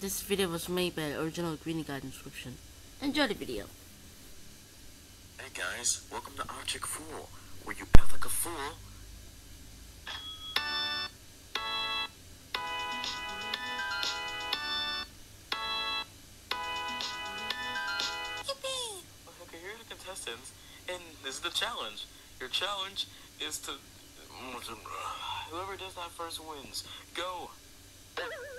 This video was made by the original Greenie Guide description. Enjoy the video. Hey guys, welcome to Object Fool, where you act like a fool. Yippee! Okay, here are the contestants, and this is the challenge. Your challenge is to... Whoever does that first wins. Go!